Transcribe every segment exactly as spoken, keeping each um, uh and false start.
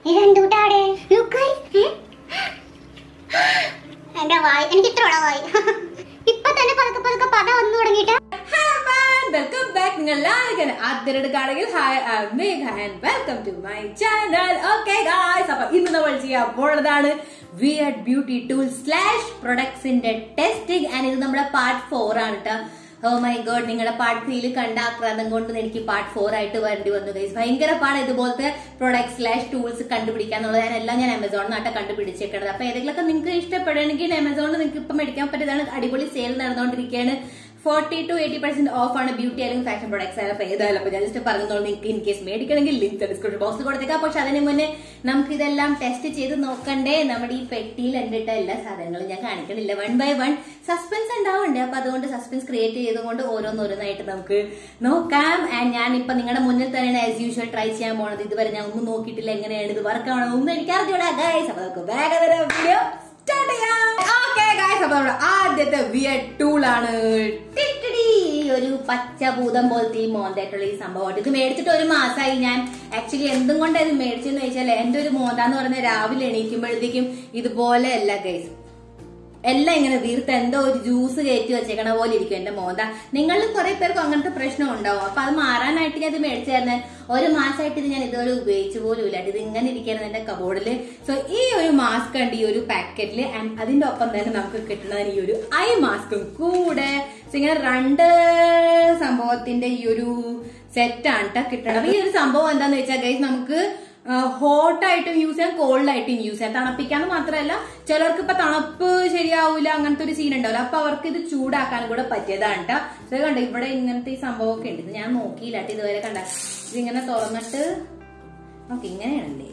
എന്റെ വായി എനിക്ക് ഇത്ര വായി ഇപ്പൊ തന്നെ പതുക്കെ പതുക്കെ പദ വന്നു തുടങ്ങിയിട്ട്. Welcome back. നിങ്ങൾ ആദ്യമായിട്ട് കാണുമെങ്കിൽ hi, I am Megha and welcome to my channel. Okay guys, അപ്പൊ ഇന്ന് നമ്മൾ ചെയ്യാൻ പോണതാണ് വിയർഡ് ബ്യൂട്ടി ടൂൾ സ്ലാഷ് പ്രൊഡക്ട്സിന്റെ ടെസ്റ്റിംഗ്. ആൻഡ് ഇത് നമ്മുടെ പാർട്ട് ഫോർ ആണ് കേട്ടോ. ഓ മൈ ഗോഡ്, നിങ്ങളുടെ പാർട്ട് ത്രീയിൽ കണ്ട ആക്രാന്തം കൊണ്ട് എനിക്ക് പാർട്ട് ഫോർ ആയിട്ട് വരേണ്ടി വന്നു ഗൈസ്. ഭയങ്കര പാട് ഇതുപോലത്തെ പ്രൊഡക്ട് സ്ലാഷ് ടൂൾസ് കണ്ടുപിടിക്കാന്നുള്ളത്. ഞാനെല്ലാം ഞാൻ ആമസോണിനായിട്ട് കണ്ടുപിടിച്ചേക്കണത്. അപ്പൊ ഏതെങ്കിലുമൊക്കെ നിങ്ങൾക്ക് ഇഷ്ടപ്പെടുകയാണെങ്കിൽ ആമസോണിൽ നിങ്ങൾക്ക് ഇപ്പം മേടിക്കാൻ പറ്റിയതാണ്. അടിപൊളി സെയിൽ നടന്നുകൊണ്ടിരിക്കുകയാണ്. Forty to eighty percent off ആണ് ബ്യൂട്ടി അല്ലെങ്കിൽ ഫാഷൻ പ്രൊഡക്ട്സ് ആയാലും. അപ്പൊ ഏതായാലും അപ്പൊ ഞാൻ ജസ്റ്റ് പറഞ്ഞോളൂ, നിങ്ങൾക്ക് ഇൻ കേസ് മേടിക്കണമെങ്കിൽ ലിങ്ക് ഡിസ്ക്രിപ്ഷൻ ബോക്സിൽ കൊടുത്തേക്കാം. പക്ഷെ അതിന് മുന്നേ നമുക്ക് ഇതെല്ലാം ടെസ്റ്റ് ചെയ്ത് നോക്കണ്ടേ. നമ്മുടെ ഈ പെട്ടിയിൽ എന്തിട്ട എല്ലാ സാധനങ്ങളും ഞാൻ കാണിക്കണില്ല, വൺ ബൈ വൺ സസ്പെൻസ് ഉണ്ടാവണ്ടേ. അപ്പൊ അതുകൊണ്ട് സസ്പെൻസ് ക്രിയേറ്റ് ചെയ്തുകൊണ്ട് ഓരോന്നോരോന്നായിട്ട് നമുക്ക് നോക്കാം. ആൻഡ് ഞാൻ ഇപ്പൊ നിങ്ങളുടെ മുന്നിൽ തന്നെയാണ് ആസ് യൂഷ്വൽ ട്രൈ ചെയ്യാൻ പോണത്. ഇതുവരെ ഞാൻ ഒന്നും നോക്കിയിട്ടില്ല, എങ്ങനെയാണ് ഇത് വർക്ക് ആവണം ഒന്നും എനിക്ക് അറിഞ്ഞൂടാ ഗൈസ്. അപ്പൊ നമുക്ക് വേഗം വീഡിയോ സ്റ്റാർട്ട് ചെയ്യാം. ഓക്കെ ഗൈസ്, അപ്പൊ നമ്മുടെ ആദ്യത്തെ വിയർഡ് ടൂൾ ആണ് ഒരു പച്ചഭൂതം പോലത്തെ ഈ മോന്തായിട്ടുള്ള ഈ സംഭവം. ഇത് മേടിച്ചിട്ട് ഒരു മാസമായി. ഞാൻ ആക്ച്വലി എന്തും കൊണ്ട് ഇത് മേടിച്ചെന്ന് വെച്ചാൽ എന്റെ ഒരു മോന്താന്ന് പറഞ്ഞ രാവിലെ എണീക്കുമ്പോഴത്തേക്കും ഇതുപോലെ അല്ല ഗൈസ്, എല്ലാം ഇങ്ങനെ വീർത്ത് എന്തോ ഒരു ജ്യൂസ് കയറ്റി വെച്ചേക്കണ പോലെ ഇരിക്കും എന്റെ മോന്ത. നിങ്ങളിൽ കുറെ പേർക്ക് അങ്ങനത്തെ പ്രശ്നം ഉണ്ടാവും. അപ്പൊ അത് മാറാനായിട്ട് ഞാൻ ഇത് മേടിച്ചു തരുന്നത്. ഒരു മാസമായിട്ട് ഇത് ഞാൻ ഇതുപോലെ ഉപയോഗിച്ചു പോലും ഇല്ല. ഇത് ഇങ്ങനെ ഇരിക്കുന്നത് എന്റെ കബോർഡില്. സോ ഈ ഒരു മാസ്ക് ഉണ്ട് ഈ ഒരു പാക്കറ്റില്. ആൻഡ് അതിന്റെ ഒപ്പം തന്നെ നമുക്ക് കിട്ടുന്നതിന് ഈ ഒരു ഐ മാസ്കും കൂടെ. സോ ഇങ്ങനെ രണ്ട് സംഭവത്തിന്റെ ഈ ഒരു സെറ്റാണ് ട്ടോ കിട്ടണത്. ഈ ഒരു സംഭവം എന്താന്ന് വെച്ചാൽ ഗൈസ്, നമുക്ക് ഹോട്ടായിട്ടും യൂസ് ചെയ്യാം, കോൾഡ് ആയിട്ടും യൂസ് ചെയ്യാം. തണുപ്പിക്കാന്ന് മാത്രമല്ല, ചിലർക്ക് ഇപ്പൊ തണുപ്പ് ശരിയാവൂല, അങ്ങനത്തെ ഒരു സീൻ ഉണ്ടാവില്ല. അപ്പൊ അവർക്ക് ഇത് ചൂടാക്കാൻ കൂടെ പറ്റിയതാണ് കേട്ടോ. ഇത് കണ്ട, ഇവിടെ ഇങ്ങനത്തെ ഈ സംഭവമൊക്കെ ഉണ്ട്. ഇത് ഞാൻ നോക്കിയില്ല കേട്ടോ ഇതുവരെ. കണ്ട, ഇതിങ്ങനെ തുറന്നിട്ട് നമുക്ക് ഇങ്ങനെയാണല്ലേ,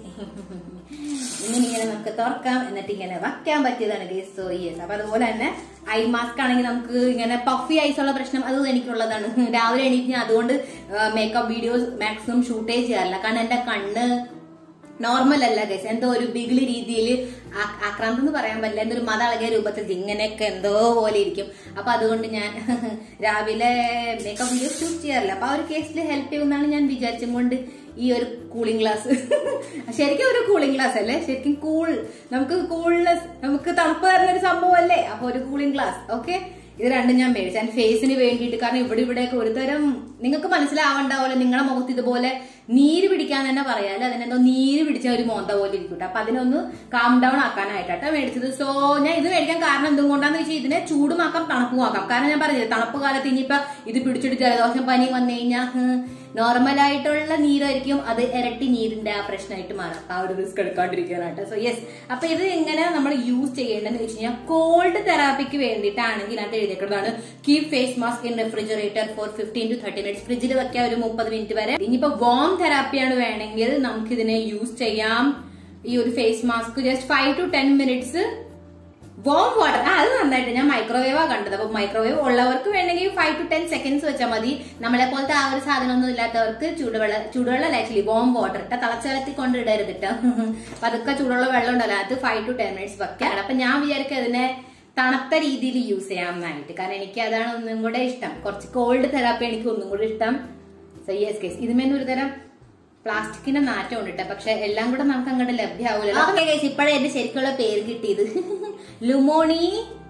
ഇങ്ങനെ ഇങ്ങനെ നമുക്ക് തുറക്കാം, എന്നിട്ട് ഇങ്ങനെ വയ്ക്കാൻ പറ്റിയതാണ് ഗൈസ്. So yes. അപ്പൊ അതുപോലെ തന്നെ ഐ മാസ്ക് ആണെങ്കിൽ നമുക്ക് ഇങ്ങനെ പഫി ഐസ് ഉള്ള പ്രശ്നം അത് എനിക്കുള്ളതാണ്. രാവിലെ എണീറ്റ് ഞാൻ അതുകൊണ്ട് മേക്കപ്പ് വീഡിയോസ് മാക്സിമം ഷൂട്ടേ ചെയ്യാറില്ല. കാരണം എന്റെ കണ്ണ് നോർമൽ അല്ല ഗൈസ്, എന്തോ ഒരു ബിഗിളി രീതിയിൽ ആക്രാന്തം എന്ന് പറയാൻ പറ്റില്ല, എന്തൊരു മത അളകിയ രൂപത്തിൽ ഇങ്ങനെയൊക്കെ എന്തോ പോലെ ഇരിക്കും. അപ്പൊ അതുകൊണ്ട് ഞാൻ രാവിലെ മേക്കപ്പ് വീഡിയോസ് ഷൂട്ട് ചെയ്യാറില്ല. അപ്പൊ ആ ഒരു കേസിൽ ഹെൽപ്പ് ചെയ്യുമെന്നാണ് ഞാൻ വിചാരിച്ചും കൊണ്ട് ഈ ഒരു കൂളിംഗ് ഗ്ലാസ്. ശരിക്കും ഒരു കൂളിംഗ് ഗ്ലാസ് അല്ലേ, ശരിക്കും കൂൾ, നമുക്ക് കൂൾനെസ്, നമുക്ക് തണുപ്പ് തരുന്ന ഒരു സംഭവം അല്ലേ. അപ്പൊ ഒരു കൂളിംഗ് ഗ്ലാസ്. ഓക്കെ, ഇത് രണ്ടും ഞാൻ മേടിച്ചു ഞാൻ ഫേസിന് വേണ്ടിയിട്ട്. കാരണം ഇവിടെ ഇവിടെയൊക്കെ ഒരു തരം നിങ്ങൾക്ക് മനസ്സിലാവണ്ടാവല്ലോ, നിങ്ങളുടെ മുഖത്ത് ഇതുപോലെ നീര് പിടിക്കാൻ തന്നെ പറയാല്ലേ, അതിനെന്തോ നീര് പിടിച്ച ഒരു മോന്ത പോലെ ഇരിക്കട്ടെ. അപ്പൊ അതിനൊന്ന് കാം ഡൗൺ ആക്കാനായിട്ടാട്ടോ മേടിച്ചത്. സോ ഞാൻ ഇത് മേടിക്കാൻ കാരണം എന്തും കൊണ്ടാന്ന് വെച്ചാൽ ഇതിനെ ചൂടുമാക്കാം തണുപ്പുമാക്കാം. കാരണം ഞാൻ പറഞ്ഞത് തണുപ്പ് കാലത്ത് ഇനിയിപ്പൊ ഇത് പിടിച്ചിട്ട് ജലദോഷം പനി വന്നു കഴിഞ്ഞാൽ നോർമലായിട്ടുള്ള നീരായിരിക്കും, അത് ഇരട്ടി നീരിന്റെ ആ പ്രശ്നമായിട്ട് മാറാം. ആ ഒരു റിസ്ക് എടുക്കാണ്ടിരിക്കാനായിട്ട്. So yes. അപ്പൊ ഇത് എങ്ങനെ നമ്മൾ യൂസ് ചെയ്യേണ്ടതെന്ന് വെച്ച് കഴിഞ്ഞാൽ, കോൾഡ് തെറാപ്പിക്ക് വേണ്ടിയിട്ടാണെങ്കിൽ അത് എഴുതിയേക്കുന്നതാണ് keep face mask in refrigerator for fifteen to thirty minutes. ഫ്രിഡ്ജിൽ വെക്കാൻ ഒരു മുപ്പത് മിനിറ്റ് വരെ. ഇനിയിപ്പോ വാം തെറാപ്പിയാണ് വേണമെങ്കിൽ നമുക്ക് ഇതിനെ യൂസ് ചെയ്യാം. ഈ ഒരു face mask just five to ten minutes warm water. ആ അത് നന്നായിട്ട് ഞാൻ മൈക്രോവേവാ കണ്ടത്. അപ്പൊ മൈക്രോവേവ് ഉള്ളവർക്ക് വേണമെങ്കിൽ ഫൈവ് ടു ടെൻ സെക്കൻഡ്സ് വെച്ചാൽ മതി. നമ്മളെ പോലത്തെ ആ ഒരു സാധനമൊന്നും ഇല്ലാത്തവർക്ക് ചൂടുവെള്ള ചൂടുവെള്ളം ആക്ച്വലി വാം വാട്ടർ ഇട്ട തിളച്ച വെള്ളത്തിൽ കൊണ്ട് ഇടരുതിട്ട്. അപ്പൊ അതൊക്കെ ചൂടുള്ള വെള്ളം ഉണ്ടല്ലോ, അത് ഫൈവ് ടു ടെൻ മിനിറ്റ്സ് വെക്കാം. അപ്പൊ ഞാൻ വിചാരിക്കും അതിനെ തണുത്ത രീതിയിൽ യൂസ് ചെയ്യാമെന്നായിട്ട്. കാരണം എനിക്ക് അതാണ് ഒന്നും കൂടെ ഇഷ്ടം. കുറച്ച് കോൾഡ് തെറാപ്പി എനിക്ക് ഒന്നും കൂടെ ഇഷ്ടം. സോ യെസ് ഗൈസ്, ഇതിന്മേൽ ഒരു തരം പ്ലാസ്റ്റിക്കിന്റെ നാറ്റം ഉണ്ടിട്ട, പക്ഷെ എല്ലാം കൂടെ നമുക്ക് അങ്ങോട്ട് ലഭ്യമാവൂലല്ലോ. ഓക്കെ ഗൈസ്, ഇപ്പോഴേ എന്റെ ശരിക്കുള്ള പേര് കിട്ടിയത് ലുമോണി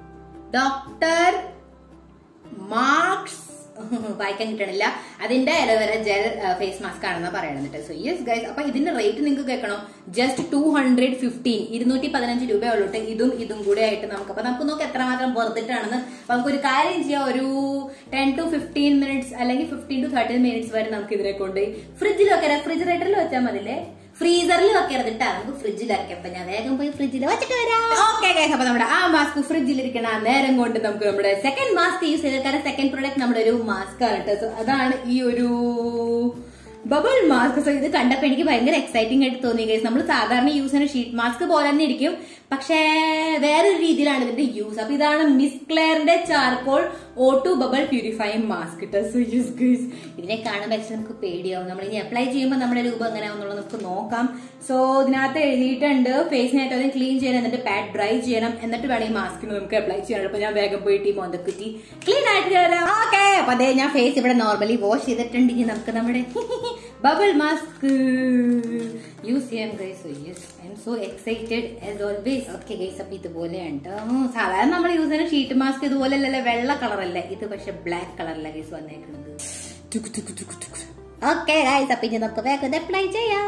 ഡോക്ടർ മാർക്സ്, വായിക്കാൻ കിട്ടണില്ല. അതിന്റെ അലോവേര ജെൽ ഫേസ് മാസ്ക് ആണെന്നാ പറയണത്. സോ യെസ് ഗൈസ്, അപ്പൊ ഇതിന്റെ റേറ്റ് നിങ്ങൾക്ക് കേൾക്കണോ? ജസ്റ്റ് ടു ഹൺഡ്രഡ് ഫിഫ്റ്റീൻ ഇരുന്നൂറ്റി പതിനഞ്ച് രൂപ ഉള്ളൂട്ട്. ഇതും ഇതും കൂടെ ആയിട്ട് നമുക്ക് അപ്പൊ നമുക്ക് നോക്കാം എത്രമാത്രം വെറുതിട്ടാണെന്ന്. അപ്പൊ നമുക്കൊരു കാര്യം ചെയ്യാം, ഒരു ടെൻ ടു ഫിഫ്റ്റീൻ മിനിറ്റ്സ് അല്ലെങ്കിൽ ഫിഫ്റ്റീൻ ടു തേർട്ടീൻ മിനിറ്റ്സ് വരെ നമുക്ക് ഇതിനെ കൊണ്ട് ഫ്രിഡ്ജിൽ വെക്കാം. റെഫ്രിജറേറ്ററിൽ വെച്ചാൽ മതില്ലേ, ഫ്രീസറിൽ വെക്കരുതിട്ടാ, നമുക്ക് ഫ്രിഡ്ജിൽ വെക്കാം. അപ്പൊ ഞാൻ വേഗം പോയി ഫ്രിഡ്ജിൽ വെച്ചിട്ട് വരാം. ഓക്കെ ഗൈസ്, അപ്പൊ നമ്മുടെ ആ മാസ്ക് ഫ്രിഡ്ജിൽ ഇരിക്കണ ആ നേരം കൊണ്ട് നമുക്ക് നമ്മുടെ സെക്കൻഡ് മാസ്ക് യൂസ് ചെയ്ത്, കാരണം സെക്കൻഡ് പ്രൊഡക്റ്റ് നമ്മുടെ ഒരു മാസ്ക് ആണ് കേട്ടോ. അതാണ് ഈ ഒരു ബബിൾ മാസ്ക്. സോ ഇത് കണ്ടപ്പോ എനിക്ക് ഭയങ്കര എക്സൈറ്റിംഗ് ആയിട്ട് തോന്നി ഗൈസ്. നമ്മൾ സാധാരണ യൂസ് ചെയ്യുന്ന ഷീറ്റ് മാസ്ക് പോലെ തന്നെ ഇരിക്കും, പക്ഷേ വേറൊരു രീതിയിലാണ് ഇതിന്റെ യൂസ്. അപ്പൊ ഇതാണ് മിസ് ക്ലെയറിന്റെ charcoal O two bubble purifying mask. So use guys, ഇതിനെ കാണുമ്പോൾ ആക്ച്വലി നമുക്ക് പേടിയാവും. നമ്മൾ ഇനി അപ്ലൈ ചെയ്യുമ്പോൾ നമ്മുടെ രൂപം എങ്ങനെയാവുന്നുള്ളത് നമുക്ക് നോക്കാം. സോ ഇതിനകത്ത് എഴുതിയിട്ടുണ്ട് ഫേസിനായിട്ട് ആദ്യം ക്ലീൻ ചെയ്യണം, എന്നിട്ട് പാഡ് ഡ്രൈ ചെയ്യണം, എന്നിട്ട് വേണം ഈ മാസ്കിന് നമുക്ക് അപ്ലൈ ചെയ്യാൻ. അപ്പൊ ഞാൻ വേഗം പോയിട്ട് ഈ മോന്തക്കുറ്റി ക്ലീൻ ആയിട്ട് തരാം. ഓക്കെ, അപ്പൊ അതേ ഞാൻ ഫേസ് ഇവിടെ നോർമലി വാഷ് ചെയ്തിട്ടുണ്ട്. ഇനി നമുക്ക് നമ്മുടെ bubble mask use ചെയ്യാം guys. So yes, I am so excited as always. Okay guys, അപ്പൊ ഇതുപോലെയാണ് ട്ടോ. സാധാരണ നമ്മൾ യൂസ് ചെയ്യുന്ന ഷീറ്റ് മാസ്ക് ഇതുപോലെയല്ല, വെള്ള കളറല്ല ഇത്, പക്ഷെ ബ്ലാക്ക് കളറില ഗൈസ് വന്നേക്കുന്നത്. ഓക്കെ ഗൈസ്, അപ്പൊ ഇനി നമുക്ക് വേഗം അപ്ലൈ ചെയ്യാം.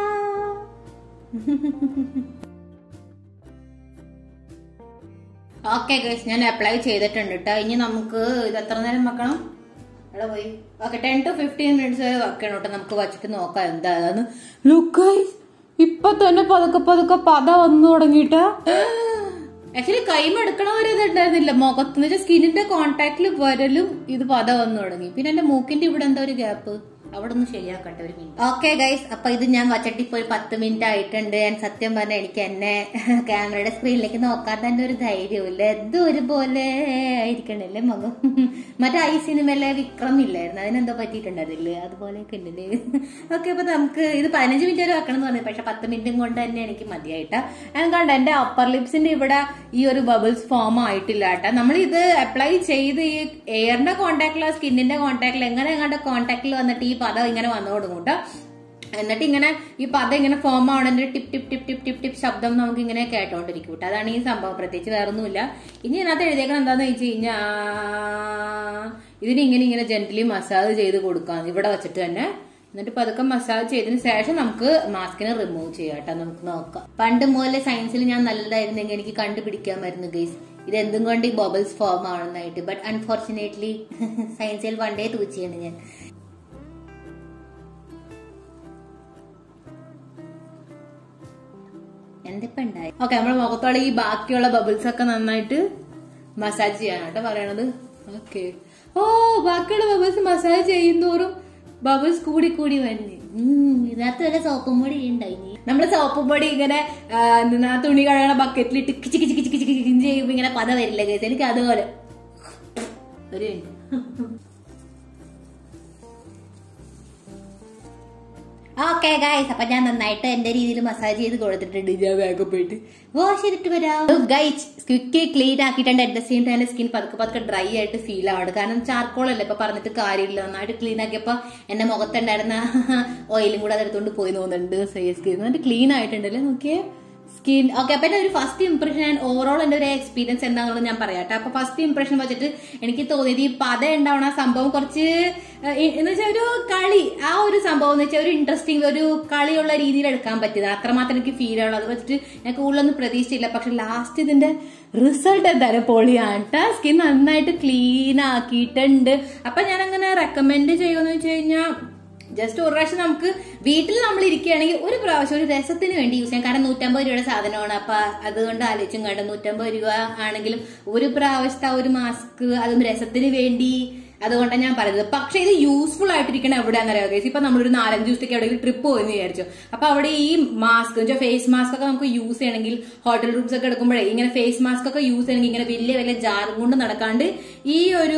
ഓക്കെ ഗൈസ്, ഞാൻ അപ്ലൈ ചെയ്തിട്ടുണ്ട് കേട്ടോ. ഇനി നമുക്ക് ഇത് എത്ര നേരം വെക്കണം? അവിടെ പോയി okay ten to fifteen minutes വരെ വെക്കണം കേട്ടോ. നമുക്ക് വച്ചിട്ട് നോക്കാം എന്താന്ന്. ലുക്ക് ഗൈസ്, ഇപ്പൊ തന്നെ പതുക്കെ പതുക്കെ പത വന്നു തുടങ്ങിട്ടാ. ആക്ച്വലി കൈമ എടുക്കണവരെ ഇത് ഉണ്ടായിരുന്നില്ല, മുഖത്ത് വെച്ചാൽ സ്കിന്നിന്റെ കോണ്ടാക്ടിൽ വരലും ഇത് പത വന്നു തുടങ്ങി. പിന്നെ എന്റെ മൂക്കിന്റെ ഇവിടെ എന്താ ഒരു ഗ്യാപ്പ്, അവിടെ ഒന്ന് ശരിയാക്കട്ടെ ഒരു മിനിറ്റ്. ഓക്കെ ഗൈസ്, അപ്പൊ ഇത് ഞാൻ വച്ചിട്ട് ഇപ്പൊ ഒരു പത്ത് മിനിറ്റ് ആയിട്ടുണ്ട്. ഞാൻ സത്യം പറഞ്ഞാൽ എനിക്ക് എന്നെ ക്യാമറയുടെ സ്ക്രീനിലേക്ക് നോക്കാൻ തന്നെ ഒരു ധൈര്യമില്ല. എന്ത് ഒരുപോലെ ആയിരിക്കണല്ലേ മുഖം. മറ്റേ ഐ സിനിമയിലെ വിക്രം ഇല്ലായിരുന്നു, അതിനെന്തോ പറ്റിയിട്ടുണ്ടതില്ലേ, അതുപോലെയൊക്കെ ഉണ്ടല്ലേ. ഓക്കെ, അപ്പൊ നമുക്ക് ഇത് പതിനഞ്ച് മിനിറ്റ് വരെ വെക്കണം എന്ന് പറഞ്ഞു, പക്ഷെ പത്ത് മിനിറ്റും കൊണ്ട് തന്നെ എനിക്ക് മതിയായിട്ടാ. ഞാൻ കണ്ട എന്റെ അപ്പർ ലിപ്സിന്റെ ഇവിടെ ഈ ഒരു ബബിൾസ് ഫോം ആയിട്ടില്ല കേട്ടാ. നമ്മൾ ഇത് അപ്ലൈ ചെയ്ത് ഈ എയറിന്റെ കോണ്ടാക്ടിലോ സ്കിന്നിന്റെ കോണ്ടാക്ടിലോ എങ്ങനെ എങ്ങാണ്ട് കോണ്ടാക്ടിൽ വന്നിട്ട് ഈ പദം ഇങ്ങനെ വന്നു കൊടുക്കും കേട്ടോ. എന്നിട്ട് ഇങ്ങനെ ഈ പദം ഇങ്ങനെ ഫോം ആവണതിന്റെ ടിപ്പ് ടിപ്പ് ടിപ്പ് ടിപ്പ് ടിപ്പ് ടിപ്പ് ശബ്ദം നമുക്ക് ഇങ്ങനെ കേട്ടോണ്ടിരിക്കും കേട്ടോ. അതാണ് ഈ സംഭവം, പ്രത്യേകിച്ച് വേറൊന്നുമില്ല. ഇനി ഇതിനകത്ത് എഴുതിയേക്കണം എന്താന്ന് വെച്ച് കഴിഞ്ഞാ ഇതിന് ഇങ്ങനെ ഇങ്ങനെ ജെന്റലി മസാജ് ചെയ്ത് കൊടുക്കാം ഇവിടെ വെച്ചിട്ട് തന്നെ. എന്നിട്ട് പതുക്കെ മസാജ് ചെയ്തതിന് ശേഷം നമുക്ക് മാസ്കിനെ റിമൂവ് ചെയ്യാം കേട്ടോ. നമുക്ക് നോക്കാം. പണ്ട് മുതലേ സയൻസിൽ ഞാൻ നല്ലതായിരുന്നെങ്കിൽ എനിക്ക് കണ്ടുപിടിക്കാമായിരുന്നു ഗൈസ് ഇത് എന്തും കൊണ്ട് ഈ ബബിൾസ് ഫോം ആവുന്നതായിട്ട്. ബട്ട് അൺഫോർച്ചുനേറ്റ്ലി സയൻസിൽ വൺ ഡേ തൂച്ചിയാണ് ഞാൻ. എന്തിപ്പോ ഉണ്ടായി. ഓക്കെ, നമ്മുടെ മുഖത്തോടെ ഈ ബാക്കിയുള്ള ബബിൾസ് ഒക്കെ നന്നായിട്ട് മസാജ് ചെയ്യാനാണ് കേട്ടോ പറയണത്. ഓക്കെ, ഓ ബാക്കിയുള്ള ബബിൾസ് മസാജ് ചെയ്യുന്നോറും ബബിൾസ് കൂടി കൂടി വരുന്നേ. ഇതിനകത്ത് വല്ല സോപ്പും പൊടി ഉണ്ടായി. നമ്മള് സോപ്പും പൊടി ഇങ്ങനെ തുണി കഴുകണ ബക്കറ്റിലിട്ട് കിച്ച് കിച്ച് കിച്ച് കിച്ച് കിച്ച് ചെയ്യുമ്പോ ഇങ്ങനെ പത വരില്ല കേസ്, എനിക്ക് അതുപോലെ ഒരു ഓക്കെ ഗൈസ്, അപ്പൊ ഞാൻ നന്നായിട്ട് എന്റെ രീതിയിൽ മസാജ് ചെയ്ത് കൊടുത്തിട്ടുണ്ട്. ഞാൻ വേഗം പോയിട്ട് വാഷ് ചെയ്തിട്ട് വരാം. ഗൈസ്, ക്വിക്ക് ക്ലീൻ ആക്കിയിട്ടുണ്ട്. At the same time skin പതുക്കെ പതുക്കെ ഡ്രൈ ആയിട്ട് ഫീൽ ആവുന്നുണ്ട്. കാരണം ചാർക്കോൾ അല്ലേ ഇപ്പൊ പറഞ്ഞിട്ട് കാര്യമില്ല. നന്നായിട്ട് ക്ലീൻ ആക്കിയപ്പോ എന്റെ മുഖത്തുണ്ടായിരുന്ന ഓയിലും കൂടെ അതെടുത്തോണ്ട് പോയി തോന്നുന്നുണ്ട്. ഫേസ് സ്കിൻ നന്നായിട്ട് ക്ലീൻ ആയിട്ടുണ്ടല്ലേ, നോക്കിയേ സ്കിൻ. ഓക്കെ, അപ്പൊ എന്റെ ഒരു ഫസ്റ്റ് ഇംപ്രഷൻ ആൻഡ് ഓവറോൾ എന്റെ ഒരു എക്സ്പീരിയൻസ് എന്താണെന്നുള്ളത് ഞാൻ പറയാട്ടെ. അപ്പൊ ഫസ്റ്റ് ഇംപ്രഷൻ വെച്ചിട്ട് എനിക്ക് തോന്നിയത് ഈ പത ഉണ്ടാവണ സംഭവം കുറച്ച് എന്ന് വെച്ചാൽ ഒരു കളി, ആ ഒരു സംഭവം എന്ന് വെച്ചാൽ ഒരു ഇൻട്രസ്റ്റിംഗ് ഒരു കളിയുള്ള രീതിയിൽ എടുക്കാൻ പറ്റിയത്. അത്രമാത്രം എനിക്ക് ഫീൽ ആവുള്ളൂ. അത് വെച്ചിട്ട് ഞാൻ കൂടുതലൊന്നും പ്രതീക്ഷിച്ചില്ല. പക്ഷെ ലാസ്റ്റ് ഇതിന്റെ റിസൾട്ട് എന്തായാലും പൊളിയാണ്. സ്കിൻ നന്നായിട്ട് ക്ലീൻ ആക്കിയിട്ടുണ്ട്. അപ്പൊ ഞാൻ അങ്ങനെ റെക്കമെൻഡ് ചെയ്യുമെന്ന് വെച്ച് കഴിഞ്ഞാൽ ജസ്റ്റ് ഒരു പ്രാവശ്യം നമുക്ക് വീട്ടിൽ നമ്മൾ ഇരിക്കുകയാണെങ്കിൽ ഒരു പ്രാവശ്യം ഒരു രസത്തിന് വേണ്ടി യൂസ് ചെയ്യാം. കാരണം നൂറ്റമ്പത് രൂപയുടെ സാധനമാണ്. അപ്പൊ അതുകൊണ്ട് ആലോചിച്ചും കണ്ട നൂറ്റമ്പത് രൂപ ആണെങ്കിലും ഒരു പ്രാവശ്യത്തെ ഒരു മാസ്ക് അതും രസത്തിന് വേണ്ടി, അതുകൊണ്ടാണ് ഞാൻ പറയുന്നത്. പക്ഷെ ഇത് യൂസ്ഫുൾ ആയിട്ടിരിക്കണം എവിടെയാണെന്നറിയാം ഗൈസ്. ഇപ്പൊ നമ്മളൊരു നാലഞ്ച് ദിവസത്തേക്ക് എവിടെയെങ്കിലും ട്രിപ്പ് പോയെന്ന് വിചാരിച്ചു. അപ്പൊ അവിടെ ഈ മാസ്ക് ഫേസ് മാസ്ക് ഒക്കെ നമുക്ക് യൂസ് ചെയ്യണമെങ്കിൽ ഹോട്ടൽ റൂംസ് ഒക്കെ എടുക്കുമ്പോഴേ ഇങ്ങനെ ഫേസ് മാസ്ക് ഒക്കെ യൂസ് ചെയ്യണമെങ്കിൽ ഇങ്ങനെ വലിയ വലിയ ജാറും കൊണ്ട് നടക്കാണ്ട് ഈ ഒരു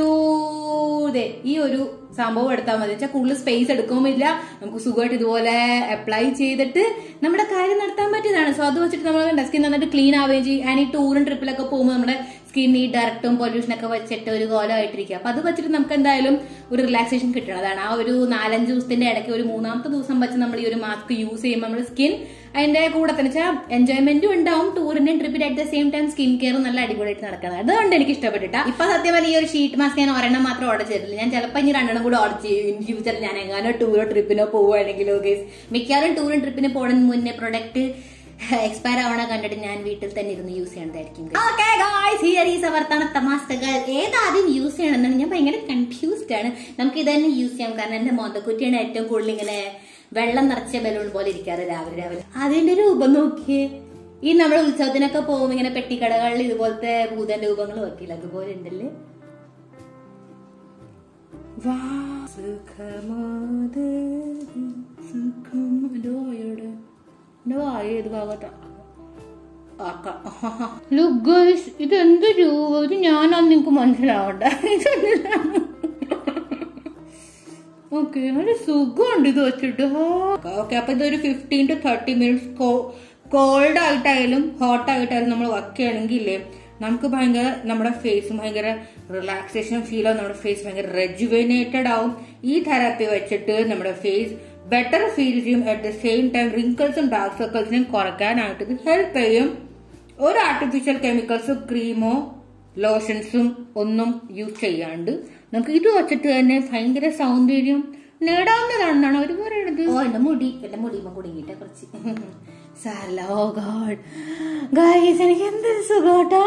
ഈ ഒരു സംഭവം എടുത്താൽ മതി. വെച്ചാൽ കൂടുതൽ സ്പേസ് എടുക്കുമില്ല, നമുക്ക് സുഖമായിട്ട് ഇതുപോലെ അപ്ലൈ ചെയ്തിട്ട് നമ്മുടെ കാര്യം നടത്താൻ പറ്റിയതാണ്. സോ അത് വെച്ചിട്ട് നമ്മൾ സ്കിൻ നന്നായിട്ട് ക്ലീൻ ആവുകയും ചെയ്യും. ആൻഡ് ഈ ടൂറും ട്രിപ്പിലൊക്കെ പോകുമ്പോൾ നമ്മുടെ സ്കിൻ ഈ ഡയറക്റ്റും പൊല്യൂഷനൊക്കെ വെച്ചിട്ട് ഒരു കോലമായിട്ടിരിക്കുക. അപ്പൊ അത് വെച്ചിട്ട് നമുക്ക് എന്തായാലും ഒരു റിലാക്സേഷൻ കിട്ടണതാണ്. ആ ഒരു നാലഞ്ച് ദിവസത്തിന്റെ ഇടയ്ക്ക് ഒരു മൂന്നാമത്തെ ദിവസം വെച്ച് നമ്മൾ ഈ ഒരു മാസ്ക് യൂസ് ചെയ്യുമ്പോൾ നമ്മുടെ സ്കിൻ അതിന്റെ കൂടെ തന്നെ വെച്ചാൽ എൻജോയ്മെന്റും ഉണ്ടാവും. ടൂറിന്റെയും ട്രിപ്പിന്റെ at the same time skin കെയറും നല്ല അടിപൊളിയായിട്ട് നടക്കണം. അതുകൊണ്ട് എനിക്ക് ഇഷ്ടപ്പെട്ടിട്ടാ. ഇപ്പൊ സത്യം പറഞ്ഞാൽ ഈ ഒരു ഷീറ്റ് മാസ്ക് ഞാൻ ഒരെണ്ണം മാത്രം ഓർഡർ ചെയ്തിട്ടില്ല. ഞാൻ ചിലപ്പോൾ ഇനി രണ്ടെണ്ണം കൂടെ ഓർഡർ ചെയ്യും ഇൻ ഫ്യൂച്ചർ. ഞാൻ എങ്ങാനോ ടൂറോ ട്രിപ്പിനോ പോവുകയാണെങ്കിലോ ഗൈസ്. മിക്കവാറും ടൂറും ട്രിപ്പിന് പോകുന്നതിന് മുന്നേ പ്രൊഡക്റ്റ് എക്സ്പയർ ആവണ കണ്ടിട്ട് ഞാൻ വീട്ടിൽ തന്നെ ഇരുന്ന് യൂസ് ചെയ്യണതായിരിക്കും. Okay guys, here is our തണുത്ത മാസ്കുകൾ. ഏതാദ്യം യൂസ് ചെയ്യണമെന്നാണ് ഞാൻ ഭയങ്കര കൺഫ്യൂസ്ഡ് ആണ്. നമുക്ക് ഇത് തന്നെ യൂസ് ചെയ്യാം. കാരണം എന്റെ മോന്തക്കുറ്റിയാണ് ഏറ്റവും കൂടുതൽ ഇങ്ങനെ വെള്ളം നിറച്ച ബലൂൺ പോലെ ഇരിക്കാറ് രാവിലെ രാവിലെ. അതിന്റെ രൂപം നോക്കിയേ. ഈ നമ്മൾ ഉത്സവത്തിനൊക്കെ പോകും ഇങ്ങനെ പെട്ടിക്കടകളിൽ ഇതുപോലത്തെ ഭൂതന്റെ രൂപങ്ങൾ വെക്കില്ല, അതുപോലെ ഉണ്ടല്ലേ. ഏത് ഭാഗത്താ ഇത് എന്ത് രൂപം? ഇത് ഞാനാന്ന് നിങ്ങക്ക് മനസ്സിലാവണ്ട. ഓക്കെ, നല്ല സുഖമുണ്ട് ഇത് വെച്ചിട്ട്. ഓക്കെ, അപ്പൊ ഇതൊരു fifteen to thirty minutes cold ആയിട്ടായാലും ഹോട്ട് ആയിട്ടായാലും നമ്മൾ വർക്ക് ചെയ്യണമെങ്കിലേ നമുക്ക് ഭയങ്കര നമ്മുടെ ഫേസ് ഭയങ്കര റിലാക്സേഷൻ ഫീൽ ആവും. നമ്മുടെ ഫേസ് ഭയങ്കര റെജുവേനേറ്റഡ് ആവും. ഈ തെറാപ്പി വെച്ചിട്ട് നമ്മുടെ ഫേസ് ബെറ്റർ ഫീൽ ചെയ്യും. അറ്റ് ദ സെയിം ടൈം റിങ്കിൾസും ഡാർക്ക് സർക്കിൾസിനും കുറയ്ക്കാനായിട്ട് ഇത് ഹെൽപ്പ് ചെയ്യും. ഒരു ആർട്ടിഫിഷ്യൽ കെമിക്കൽസും ക്രീമോ ലോഷൻസും ഒന്നും യൂസ് ചെയ്യാണ്ട് നമുക്ക് ഇത് വെച്ചിട്ട് തന്നെ ഭയങ്കര സൗന്ദര്യം നേടാവുന്നതാണെന്നാണ് അവർ പറയുന്നത്. ഓ എന്റെ മുടി എന്റെ മുടിയുമ്പോ കുടുങ്ങിട്ട കുറച്ച് സാരല്ല. ഓ ഗോഡ് ഗൈസ്, എനിക്ക് എന്തൊരു സുഖോട്ടാ,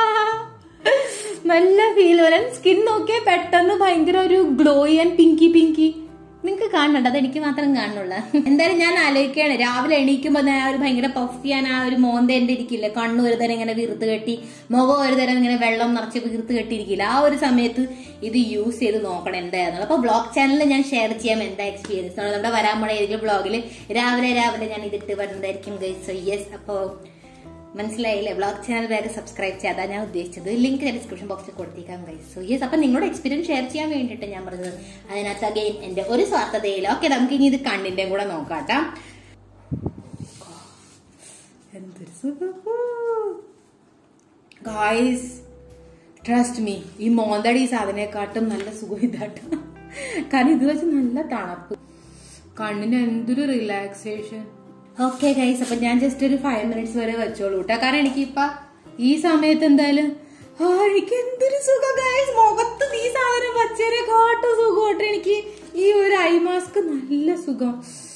നല്ല ഫീൽ വരാൻ. സ്കിൻ നോക്കിയാൽ പെട്ടെന്ന് ഭയങ്കര ഒരു ഗ്ലോയി ആൻഡ് പിങ്കി പിങ്കി. നിങ്ങക്ക് കാണുന്നുണ്ട്, അത് എനിക്ക് മാത്രം കാണുള്ള. എന്തായാലും ഞാൻ ആലോചിക്കുകയാണ്, രാവിലെ എണീക്കുമ്പോ ആ ഒരു ഭയങ്കര പഫ് ചെയ്യാൻ ആ ഒരു മോന്ത എന്റെ ഇരിക്കില്ല, കണ്ണു ഒരു തരം ഇങ്ങനെ വീർത്ത് കെട്ടി, മുഖം ഒരു തരം ഇങ്ങനെ വെള്ളം നിറച്ച് വീർത്ത് കെട്ടിയിരിക്കില്ല. ആ ഒരു സമയത്ത് ഇത് യൂസ് ചെയ്ത് നോക്കണം എന്തായിരുന്നു. അപ്പൊ ബ്ലോഗ് ചാനലിൽ ഞാൻ ഷെയർ ചെയ്യാം എന്താ എക്സ്പീരിയൻസ്. നമ്മുടെ വരാൻ പോണ ഏതെങ്കിലും ബ്ലോഗിൽ രാവിലെ രാവിലെ ഞാൻ ഇതിട്ട് വരുന്നതായിരിക്കും ഗൈസ്. സോ യെസ്, അപ്പോ മനസ്സിലായില്ലേ? ബ്ലോഗ് ചാനൽ വേറെ സബ്സ്ക്രൈബ് ചെയ്യാതാ ഞാൻ ഉദ്ദേശിച്ചത്. ലിങ്ക് ഞാൻ ഡിസ്ക്രിപ്ഷൻ ബോക്സിൽ കൊടുത്തേക്കാം ഗൈസ്. സോ യെസ്, അപ്പൊ നിങ്ങളുടെ എക്സ്പീരിയൻസ് ഷെയർ ചെയ്യാൻ വേണ്ടിയിട്ട് ഞാൻ പറഞ്ഞത്. അതിനകത്ത് അഗെയിൻ എന്റെ ഒരു സ്വാർത്ഥതയില്ല. ഓക്കെ, നമുക്ക് ഇനി ഇത് കണ്ണിന്റെ കൂടെ നോക്കാട്ടാ. എന്തൊരു സുഖം ഗൈസ്, ട്രസ്റ്റ് മീ, ഈ മോന്തടി സാധനയെക്കാട്ടും നല്ല സുഖം ഇതാട്ടോ. കാരണം ഇത് വെച്ച് നല്ല തണുപ്പ്, കണ്ണിന് എന്തൊരു റിലാക്സേഷൻ. ഓക്കെ ഗൈസ്, അപ്പൊ ഞാൻ ജസ്റ്റ് ഒരു ഫൈവ് മിനിറ്റ്സ് വരെ വെച്ചോളൂ കേട്ടോ. കാരണം എനിക്കിപ്പ ഈ സമയത്ത് എന്തായാലും ആ എനിക്ക് എന്തൊരു സുഖം ഗൈസ്, മുഖത്ത് ഈ സാധനം വച്ചേരെ കാട്ടും സുഖമായിട്ട് എനിക്ക് ഈ ഒരു ഐ മാസ്ക് നല്ല സുഖം.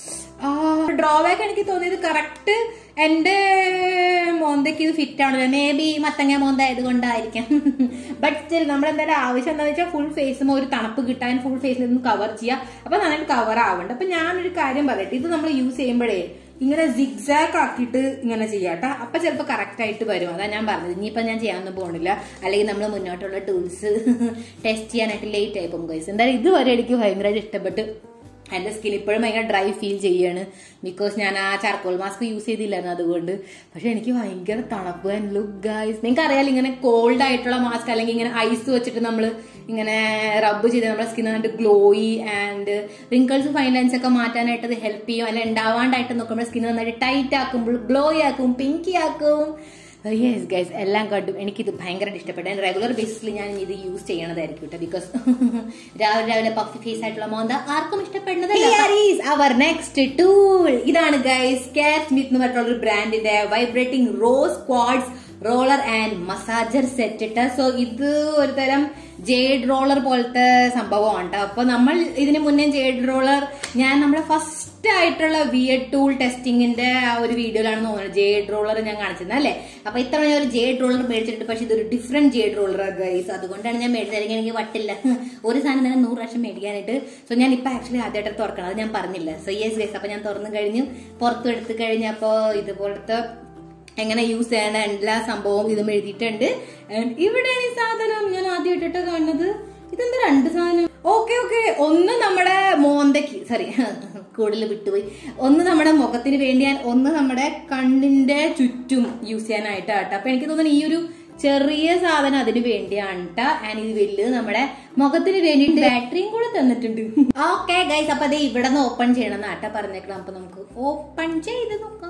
ആ ഡ്രോബാക്ക് എനിക്ക് തോന്നിയത് കറക്റ്റ് എന്റെ മോന്തയ്ക്ക് ഇത് ഫിറ്റ് ആണല്ലോ. മേ ബി മത്തങ്ങ മോന്ത ആയതുകൊണ്ടായിരിക്കാം. ബട്ട് സ്റ്റിൽ നമ്മളെന്തായാലും ആവശ്യം എന്താണെന്ന് വെച്ചാൽ ഫുൾ ഫേസും ഒരു തണുപ്പ് കിട്ടാൻ ഫുൾ ഫേസിൽ നിന്ന് കവർ ചെയ്യാം. അപ്പൊ നന്നായിട്ട് കവർ ആവണ്ട. അപ്പൊ ഞാനൊരു കാര്യം പറയട്ടെ, ഇത് നമ്മൾ യൂസ് ചെയ്യുമ്പോഴേ ഇങ്ങനെ സിഗ്സാക്ക് ആക്കിയിട്ട് ഇങ്ങനെ ചെയ്യാട്ടോ. അപ്പൊ ചിലപ്പോൾ കറക്റ്റ് ആയിട്ട് വരും. അതാ ഞാൻ പറഞ്ഞത്. ഇനിയിപ്പോ ഞാൻ ചെയ്യാനൊന്നും പോകണില്ല, അല്ലെങ്കിൽ നമ്മൾ മുന്നോട്ടുള്ള ടൂൾസ് ടെസ്റ്റ് ചെയ്യാനായിട്ട് ലേറ്റ് ആയി പോകും ഗൈസ്. എന്തായാലും ഇതുവരെ എനിക്ക് ഭയങ്കരമായിട്ട് ഇഷ്ടപ്പെട്ട്. എന്റെ സ്കിൻ ഇപ്പോഴും ഭയങ്കര ഡ്രൈ ഫീൽ ചെയ്യാണ്, ബിക്കോസ് ഞാൻ ആ ചാർക്കോൾ മാസ്ക് യൂസ് ചെയ്തില്ലായിരുന്നു അതുകൊണ്ട്. പക്ഷെ എനിക്ക് ഭയങ്കര തണുപ്പ് ആൻഡ് ലുക്ക് ഗൈസ്. നിങ്ങൾക്ക് അറിയാലോ, ഇങ്ങനെ കോൾഡ് ആയിട്ടുള്ള മാസ്ക് അല്ലെങ്കിൽ ഇങ്ങനെ ഐസ് വെച്ചിട്ട് നമ്മൾ ഇങ്ങനെ റബ്ബ് ചെയ്ത് നമ്മുടെ സ്കിൻ നന്നായിട്ട് glowy and wrinkles fine lines ഒക്കെ മാറ്റാനായിട്ട് അത് ഹെൽപ്പ് ചെയ്യും. അല്ലെങ്കിൽ ഉണ്ടാവാണ്ടായിട്ട് നോക്കുമ്പോൾ സ്കിൻ നന്നായിട്ട് ടൈറ്റ് ആക്കുമ്പോൾ ഗ്ലോയി ആക്കും, പിങ്കി ആക്കും. യെസ് ഗൈസ്, എല്ലാം കണ്ടും എനിക്കിത് ഭയങ്കരമായിട്ട് ഇഷ്ടപ്പെട്ടു. റെഗുലർ ബേസിസിൽ ഞാൻ ഇത് യൂസ് ചെയ്യണതായിരിക്കും കേട്ടോ, ബിക്കോസ് രാവിലെ രാവിലെ പഫി ഫേസ് ആയിട്ടുള്ള മോന്ത ആർക്കും ഇഷ്ടപ്പെടുന്നതല്ല. അവർ നെക്സ്റ്റ് ടൂൾ ഇതാണ് ഗൈസ്, കെയർ സ്മിത്ത് എന്ന് പറഞ്ഞിട്ടുള്ള ഒരു ബ്രാൻഡിന്റെ vibrating rose quartz roller and massager set ഇട്ട. സോ ഇത് ഒരു തരം ജേഡ് റോളർ പോലത്തെ സംഭവമാണ് കേട്ടോ. അപ്പൊ നമ്മൾ ഇതിന് മുന്നേ ജേഡ് റോളർ ഞാൻ നമ്മുടെ ഫസ്റ്റ് ആയിട്ടുള്ള വിയഡ് ടൂൾ ടെസ്റ്റിംഗിന്റെ ആ ഒരു വീഡിയോയിലാണ് തോന്നുന്നത് ജേഡ് റോളർ ഞാൻ കാണിച്ചിരുന്നത് അല്ലേ. അപ്പൊ ഇത്തവണ ഞാൻ ഒരു ജേഡ് റോളർ മേടിച്ചിട്ട്, പക്ഷെ ഇതൊരു ഡിഫറെന്റ് ജേഡ് റോളർ ഗൈസ്. അതുകൊണ്ടാണ് ഞാൻ മേടിച്ചത്. എനിക്ക് വട്ടില്ല ഒരു സാധനം തന്നെ നൂറ് പ്രാവശ്യം മേടിക്കാനായിട്ട്. സോ ഞാൻ ഇപ്പൊ ആക്ച്വലി ആദ്യമായിട്ട് തുറക്കണം, അത് ഞാൻ പറഞ്ഞില്ല. സോ യെസ് ഗൈസ്, അപ്പൊ ഞാൻ തുറന്നു കഴിഞ്ഞു, പുറത്തു എടുത്തു കഴിഞ്ഞപ്പോ ഇതുപോലത്തെ എങ്ങനെ യൂസ് ചെയ്യണ എല്ലാ സംഭവവും ഇതും എഴുതിയിട്ടുണ്ട്. ഇവിടെയാണ് ഈ സാധനം ഞാൻ ആദ്യമായിട്ടിട്ട് കാണുന്നത്. ഇതെന്താ രണ്ട് സാധനം? ഓക്കെ ഓക്കെ, ഒന്ന് നമ്മുടെ മോന്തയ്ക്ക്, സോറി കൂടുതൽ വിട്ടുപോയി. ഒന്ന് നമ്മുടെ മുഖത്തിന് വേണ്ടി, ഒന്ന് നമ്മുടെ കണ്ണിന്റെ ചുറ്റും യൂസ് ചെയ്യാനായിട്ടാട്ടോ. അപ്പൊ എനിക്ക് തോന്നുന്നു ഈ ഒരു ചെറിയ സാധനം അതിന് വേണ്ടിയാണ് ട്ടാ. ആൻഡ് ഇത് വലുത് നമ്മുടെ മുഖത്തിന് വേണ്ടിയിട്ട് ബാറ്ററിയും കൂടെ തന്നിട്ടുണ്ട്. ഓക്കെ ഗൈസ്, അപ്പൊ അത് ഇവിടെ നിന്ന് ഓപ്പൺ ചെയ്യണം എന്നാട്ടാ പറഞ്ഞേക്കണം. അപ്പൊ നമുക്ക് ഓപ്പൺ ചെയ്ത് നോക്കാം.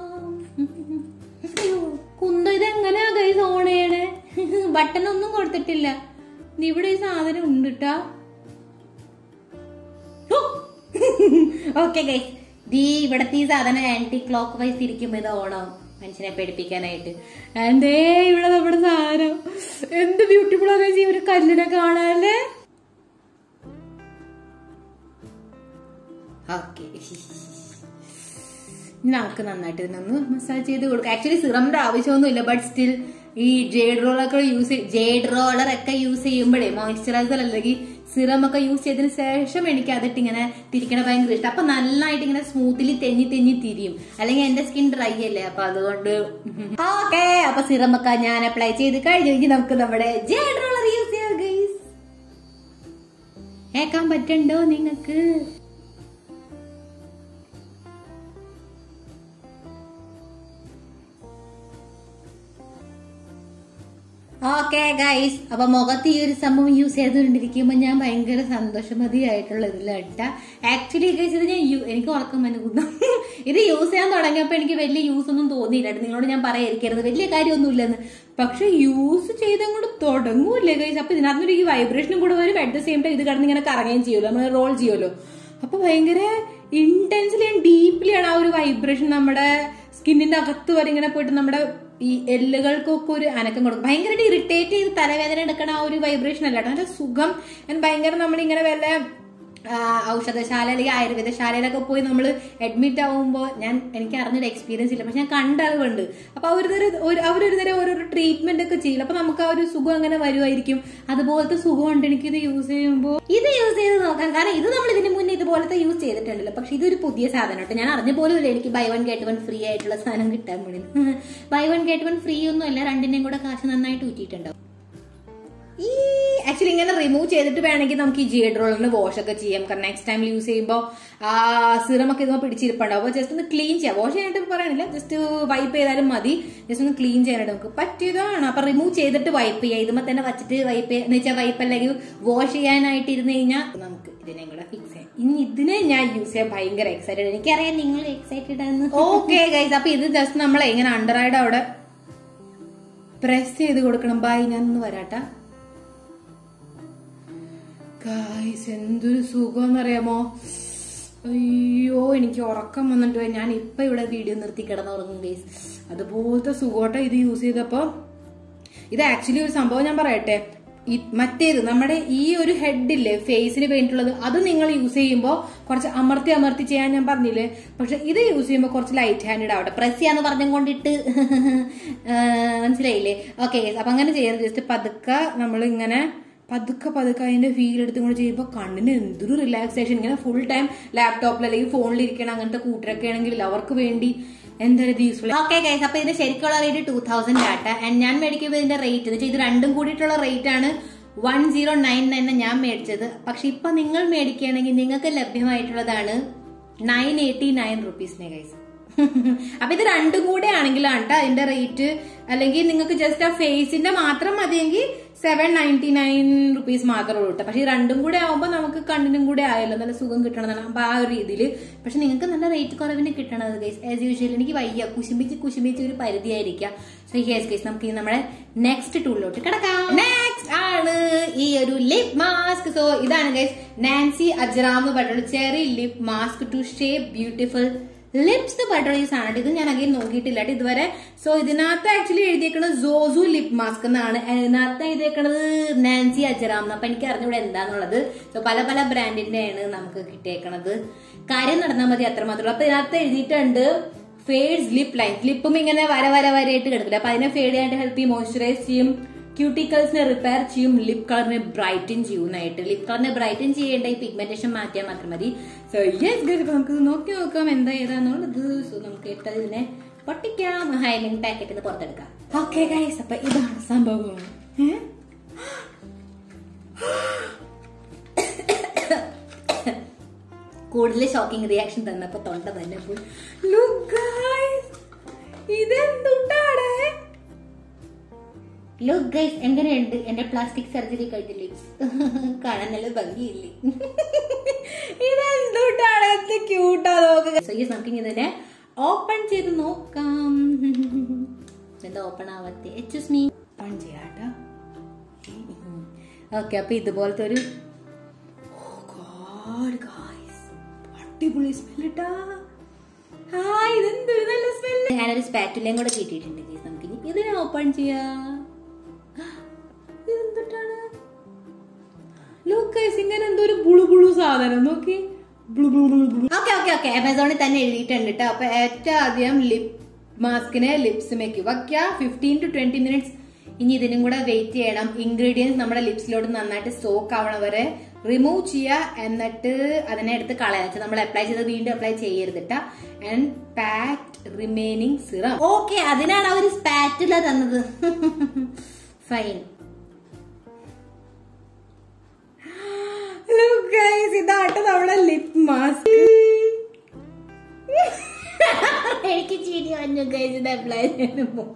കുന്ത ഇത് എങ്ങനെയാ ഗൈസ് ഓൺ ചെയ്യണേ? ബട്ടൺ ഒന്നും കൊടുത്തിട്ടില്ല. ഇവിടെ ഈ സാധനം ഉണ്ട് ട്ടാ. ഓക്കെ ഗൈസ്, ദീ ഇവിടത്തെ ഈ സാധനം ആന്റി ക്ലോക്ക് വൈസ് ഇരിക്കുമ്പോ ഇത് ഓണാവും മനുഷ്യനെ പേടിപ്പിക്കാനായിട്ട്. ആൻഡ് ഇവിടെ നമ്മുടെ സാധനം എന്ത് ബ്യൂട്ടിഫുൾ ആണ് ഈ ഒരു കല്ലിനെ കാണാല്ലേ. ഓക്കെ, നമുക്ക് നന്നായിട്ട് ഇതിനൊന്ന് മസാജ് ചെയ്ത് കൊടുക്കാം. ആക്ച്വലി സിറമിന്റെ ആവശ്യമൊന്നുമില്ല, ബട്ട് സ്റ്റിൽ ഈ ജേഡ് റോളൊക്കെ യൂസ് ജേഡ് റോളർ ഒക്കെ യൂസ് ചെയ്യുമ്പോഴേ മോയ്സ്ചറൈസർ അല്ലെങ്കിൽ സിറം ഒക്കെ യൂസ് ചെയ്തതിന് ശേഷം എനിക്ക് അതിട്ട് ഇങ്ങനെ തിരിക്കണ ഭയങ്കര ഇഷ്ടം. അപ്പൊ നന്നായിട്ട് ഇങ്ങനെ സ്മൂത്തിലി തെന്നി തെന്നി തിരിയും. അല്ലെങ്കിൽ എന്റെ സ്കിൻ ഡ്രൈ അല്ലേ, അപ്പൊ അതുകൊണ്ട് ഓക്കെ. അപ്പൊ സിറം ഒക്കെ ഞാൻ അപ്ലൈ ചെയ്ത് കഴിഞ്ഞു. നമുക്ക് നമ്മുടെ ജേഡ് റോളർ യൂസ് ചെയ്യാം ഗൈസ്. കേൾക്കാൻ പറ്റണ്ടോ നിങ്ങക്ക്? ഓക്കെ ഗൈസ്, അപ്പൊ മുഖത്ത് ഈ ഒരു സംഭവം യൂസ് ചെയ്തുകൊണ്ടിരിക്കുമ്പോ ഞാൻ ഭയങ്കര സന്തോഷമതിയായിട്ടുള്ള ഇതിലിട്ട. ആക്ച്വലി ഗൈസ് ഇത് ഞാൻ എനിക്ക് ഉറക്കം അനുഭവം ഇത് യൂസ് ചെയ്യാൻ തുടങ്ങിയപ്പോ എനിക്ക് വലിയ യൂസ് ഒന്നും തോന്നിയില്ല. നിങ്ങളോട് ഞാൻ പറയാതിരിക്കരുത്, വലിയ കാര്യമൊന്നുമില്ലെന്ന്. പക്ഷെ യൂസ് ചെയ്തങ്ങോട്ട് തുടങ്ങൂല്ലേ ഗൈസ്. അപ്പൊ ഇതിനകത്തൊരു ഈ വൈബ്രേഷനും കൂടെ വരും. അറ്റ് ദ സെയിം ടൈം ഇത് കിടന്ന് ഇങ്ങനെ കറങ്ങുകയും ചെയ്യുമല്ലോ, നമ്മൾ റോൾ ചെയ്യുമല്ലോ. അപ്പൊ ഭയങ്കര ഇന്റൻസ്ലി ആൻഡ് ഡീപ്ലി ആണ് ആ ഒരു വൈബ്രേഷൻ നമ്മുടെ സ്കിന്നിന്റെ അകത്ത് വരെ ഇങ്ങനെ പോയിട്ട് നമ്മുടെ ഈ എല്ലുകൾക്കൊക്കെ ഒരു അനക്കം കൊടുക്കും. ഭയങ്കരമായിട്ട് ഇറിറ്റേറ്റ് ചെയ്ത് തലവേദന എടുക്കണ ആ ഒരു വൈബ്രേഷൻ അല്ല കേട്ടോ, നല്ല സുഖം. ഭയങ്കര നമ്മളിങ്ങനെ വല്ല ഔഷധശാല അല്ലെങ്കിൽ ആയുർവേദശാലയിലൊക്കെ പോയി നമ്മൾ അഡ്മിറ്റ് ആവുമ്പോൾ, ഞാൻ എനിക്ക് അറിഞ്ഞൊരു എക്സ്പീരിയൻസ് ഇല്ല, പക്ഷെ ഞാൻ കണ്ട അറിവുണ്ട്. അപ്പൊ അവരൊരു അവരൊരു തരം ഓരോരോ ട്രീറ്റ്മെന്റ് ഒക്കെ ചെയ്യില്ല, അപ്പൊ നമുക്ക് ആ ഒരു സുഖം അങ്ങനെ വരുമായിരിക്കും. അതുപോലത്തെ സുഖമുണ്ട് എനിക്ക് ഇത് യൂസ് ചെയ്യുമ്പോൾ. ഇത് യൂസ് ചെയ്ത് നോക്കാം, കാരണം ഇത് നമ്മൾ ഇതിന് മുന്നേ ഇതുപോലത്തെ യൂസ് ചെയ്തിട്ടുണ്ടല്ലോ. പക്ഷെ ഇതൊരു പുതിയ സാധനം കേട്ടോ, ഞാൻ അറിഞ്ഞ പോലും ഇല്ല എനിക്ക് buy one get one free ആയിട്ടുള്ള സാധനം കിട്ടാൻ വേണ്ടി. Buy one get one free ഒന്നും അല്ല, രണ്ടിന്റെയും കൂടെ കാശ് നന്നായിട്ട് ഊറ്റിയിട്ടുണ്ടാവും. ഈ ആക്ച്വലി ഇങ്ങനെ റിമൂവ് ചെയ്തിട്ട് വേണമെങ്കിൽ നമുക്ക് ഈ ജേഡ് റോളറിന് വാഷ് ഒക്കെ ചെയ്യാം. കാരണം നെക്സ്റ്റ് ടൈം യൂസ് ചെയ്യുമ്പോൾ ആ സിറം ഒക്കെ ഇതുമ്പോൾ പിടിച്ചിരിപ്പുണ്ടാവും. അപ്പോൾ ജസ്റ്റ് ഒന്ന് ക്ലീൻ ചെയ്യാം. വാഷ് ചെയ്യാനായിട്ട് പറയണില്ല, ജസ്റ്റ് വൈപ്പ് ചെയ്താലും മതി. ജസ്റ്റ് ഒന്ന് ക്ലീൻ ചെയ്യാനായിട്ട് നമുക്ക് പറ്റിയതാണ്. അപ്പൊ റിമൂവ് ചെയ്തിട്ട് വൈപ്പ് ചെയ്യാം. ഇതുമ്പോൾ തന്നെ വച്ചിട്ട് വൈപ്പ് എന്ന് വെച്ചാൽ വൈപ്പ് അല്ലെങ്കിൽ വാഷ് ചെയ്യാനായിട്ട് ഇരുന്ന് കഴിഞ്ഞാൽ നമുക്ക് ഇതിനെ കൂടെ ഫിക്സ് ചെയ്യാം. ഇനി ഇതിനെ ഞാൻ യൂസ് ചെയ്യാൻ ഭയങ്കര എക്സൈറ്റഡ്. എനിക്കറിയാം നിങ്ങൾ എക്സൈറ്റഡ് ആണ്. ഓക്കെ ഗൈസ്, അപ്പൊ ഇത് ജസ്റ്റ് നമ്മളെ ഇങ്ങനെ അണ്ടറായിട്ട് അവിടെ പ്രസ് ചെയ്ത് കൊടുക്കണം. ബൈ, ഞാൻ ഒന്ന് വരാട്ടാ. ഗൈസ് എന്തൊരു സുഖമെന്നറിയാമോ? അയ്യോ എനിക്ക് ഉറക്കം വന്നിട്ട് ഞാൻ ഇപ്പൊ ഇവിടെ വീഡിയോ നിർത്തി കിടന്നുറങ്ങും ഗൈസ്. അതുപോലത്തെ സുഖോട്ടെ ഇത് യൂസ് ചെയ്തപ്പോ. ഇത് ആക്ച്വലി ഒരു സംഭവം ഞാൻ പറയട്ടെ, മറ്റേത് നമ്മുടെ ഈ ഒരു ഹെഡില്ലേ ഫേസിന് വേണ്ടിയിട്ടുള്ളത്, അത് നിങ്ങൾ യൂസ് ചെയ്യുമ്പോൾ കുറച്ച് അമർത്തി അമർത്തി ചെയ്യാൻ ഞാൻ പറഞ്ഞില്ലേ. പക്ഷെ ഇത് യൂസ് ചെയ്യുമ്പോൾ കുറച്ച് ലൈറ്റ് ഹാൻഡഡ് ആവട്ടെ. പ്രസ് ചെയ്യാന്ന് പറഞ്ഞും കൊണ്ടിട്ട് മനസ്സിലായില്ലേ? ഓക്കെ, അപ്പൊ അങ്ങനെ ചെയ്യരുത്. ജസ്റ്റ് പതുക്കെ നമ്മൾ ഇങ്ങനെ പതുക്കെ പതുക്കെ അതിന്റെ ഫീൽ എടുത്തും കൂടെ ചെയ്യുമ്പോൾ കണ്ണിന് എന്തൊരു റിലാക്സേഷൻ. ഇങ്ങനെ ഫുൾ ടൈം ലാപ്ടോപ്പിൽ അല്ലെങ്കിൽ ഫോണിലിരിക്കണം അങ്ങനത്തെ കൂട്ടരൊക്കെ ആണെങ്കിൽ അവർക്ക് വേണ്ടി എന്തായാലും യൂസ്ഫുൾ. ഓക്കെ ഗൈസ്, അപ്പൊ ഇതിന്റെ ശരിക്കുള്ള റേറ്റ് ടൂ തൗസൻഡ് ആട്ട. ആൻഡ് ഞാൻ മേടിക്കുമ്പോൾ ഇതിന്റെ റേറ്റ് എന്ന് വെച്ചാൽ ഇത് രണ്ടും കൂടിയിട്ടുള്ള റേറ്റ് ആണ് വൺ സീറോ നയൻ നയൻ ഞാൻ മേടിച്ചത്. പക്ഷെ ഇപ്പൊ നിങ്ങൾ മേടിക്കുകയാണെങ്കിൽ നിങ്ങൾക്ക് ലഭ്യമായിട്ടുള്ളതാണ് നയൻ എയ്റ്റി നയൻ റുപ്പീസിനെ ഗൈസ്. അപ്പൊ ഇത് രണ്ടും കൂടെ ആണെങ്കിലാണ് കേട്ടോ അതിന്റെ റേറ്റ്. അല്ലെങ്കിൽ നിങ്ങൾക്ക് ജസ്റ്റ് ആ ഫേസിന്റെ മാത്രം മതിയെങ്കിൽ സെവൻ നയൻറ്റി നയൻ റുപ്പീസ് മാത്രമേ ഉള്ളൂ കേട്ടോ. പക്ഷെ ഈ രണ്ടും കൂടെ ആവുമ്പോൾ നമുക്ക് കണ്ണിനും കൂടെ ആയല്ലോ, നല്ല സുഖം കിട്ടണതാണ്. അപ്പൊ ആ ഒരു രീതിയിൽ പക്ഷെ നിങ്ങൾക്ക് നല്ല റേറ്റ് കുറവിന് കിട്ടണത് ഗൈസ്. ആസ് യൂഷ്വൽ എനിക്ക് വയ്യ, കുശുമ്പിച്ച് കുശുമ്പിച്ച് ഒരു പരിധിയായിരിക്കാം. സോ യെസ് ഗൈസ്, നമുക്ക് നമ്മുടെ നെക്സ്റ്റ് ടൂളിലോട്ട് കിടക്കാം. നെക്സ്റ്റ് ആണ് ഈ ഒരു ലിപ് മാസ്ക്. സോ ഇതാണ് ഗൈസ് നാൻസി അജറാം എന്ന് പറഞ്ഞിട്ടുള്ള cherry lip mask to shape beautiful lips പറഞ്ഞ ഈ സാധനം. ഇത് ഞാൻ അകെ നോക്കിയിട്ടില്ല ഇതുവരെ. സോ ഇതിനകത്ത് ആക്ച്വലി എഴുതിയേക്കുന്നത് സോസു ലിപ് മാസ്ക് എന്നാണ്. ഇതിനകത്ത് എഴുതിയേക്കുന്നത് നാൻസി അജറാം. അപ്പൊ എനിക്ക് അറിഞ്ഞൂടെ എന്താന്നുള്ളത്. സോ പല പല ബ്രാൻഡിന്റെയാണ് നമുക്ക് കിട്ടിയേക്കണത്. കാര്യം നടന്നാൽ മതി, അത്രമാത്രമേ. അപ്പൊ ഇതിനകത്ത് എഴുതിയിട്ടുണ്ട് ഫേഡ്സ് ലിപ് ലൈൻ. ലിപ്പും ഇങ്ങനെ വര വര വരയായിട്ട് കിടക്കില്ല. അപ്പൊ അതിനെ ഫേഡ് ചെയ്യാനായിട്ട് ഹെൽപ്പ് ചെയ്യും, മോയ്സ്ചറൈസ് ചെയ്യും, ക്യൂട്ടിക്കൽസിനെ റിപ്പയർ ചെയ്യും, ലിപ് കളറിനെ ബ്രൈറ്റൻ ചെയ്യുന്നതായിട്ട്. ലിപ് കളറിനെ ബ്രൈറ്റൻ ചെയ്യേണ്ട ഈ പിഗ്മെന്റേഷൻ മാറ്റിയാൽ മാത്രം മതി. സോ യെസ് ഗൈസ്, ഇപ്പൊ നമുക്ക് നോക്കി നോക്കാം എന്താ ഏതാന്നുള്ളത്. സോ നമുക്ക് ഇട്ടത് ഇതിനെ പൊട്ടിക്കാം, ഹൈലൈൻ പാക്കറ്റിൽ നിന്ന് പുറത്തെടുക്കാം. ഓക്കെ ഗൈസ്, അപ്പൊ ഇതാണ് സംഭവം. കൂടുതൽ ഷോക്കിംഗ് റിയാക്ഷൻ തന്നപ്പോ തൊണ്ട തന്നെ പോയി. ലുക്ക് ഗൈസ്, ഇതെന്തുട്ടാണ്? ലുക്ക് ഗൈസ്, എങ്ങനെയുണ്ട് എന്റെ പ്ലാസ്റ്റിക് സർജറി കഴിഞ്ഞ ലിപ്സ്? കാണാൻ നല്ല ഭംഗിയില്ലേ? ഇതെന്തുട്ടാണ്? എന്ത് ക്യൂട്ടാ നോക്കുക. സോ യെസ്, നമുക്ക് ഇതിനെ ഓപ്പൺ ചെയ്ത് നോക്കാം. എന്താ ഓപ്പൺ ആവാത്തെ? എക്സ്ക്യൂസ് മീ, ഓപ്പൺ ചെയ്യാട്ടോ. ഓക്കെ, അപ്പൊ ഇതുപോലത്തെ ഒരു അടിപൊളി സ്മെല്ലിട്ടാ. ഇതെന്തൊരു നല്ല സ്മെല്ല്. ഞാനൊരു സ്പാറ്റുലയും കൂടെ കിട്ടിയിട്ടുണ്ട്. നമുക്ക് ഇനി ഇതിനെ ഓപ്പൺ ചെയ്യാം. ഇതെന്താണ്? ലൂക്കൈസ്, ഇങ്ങനെ എന്തോ ഒരു ബുളു ബുളു സാധനം നോക്കി. ഓക്കെ ഓക്കെ ഓക്കെ ആമസോണിൽ തന്നെ എഴുതിയിട്ടുണ്ട് കേട്ടോ. അപ്പൊ ഏറ്റവും ആദ്യം ലിപ് മാസ്കിനെ ലിപ്സിലേക്ക് വയ്ക്കുക. Fifteen to twenty minutes. ഇനി ഇതിനും കൂടെ വെയിറ്റ് ചെയ്യണം. ഇൻഗ്രീഡിയൻസ് നമ്മുടെ ലിപ്സിലോട്ട് നന്നായിട്ട് സോക്ക് ആവണ വരെ റിമൂവ് ചെയ്യുക. എന്നിട്ട് അതിനെ എടുത്ത് കളയാം. നമ്മൾ അപ്ലൈ ചെയ്ത് വീണ്ടും അപ്ലൈ ചെയ്യരുത് കേട്ടോ. And pact remaining serum. Okay, അതിനാണ് അവർ സ്പാറ്റുല തന്നത്. ഫൈൻ. ലുക്ക് ഗൈസ്, ഇതാട്ടോ നമ്മുടെ ലിപ് മാസ്ക്. എനിക്ക് ചിരി വന്നു ഗൈസ് ഇത് അപ്ലൈ ചെയ്യുമ്പോ.